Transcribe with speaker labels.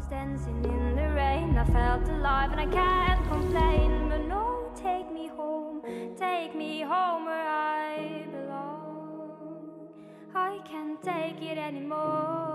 Speaker 1: dancing in the rain. I felt alive and I can't complain. But no, take me home where I belong. I can't take it anymore.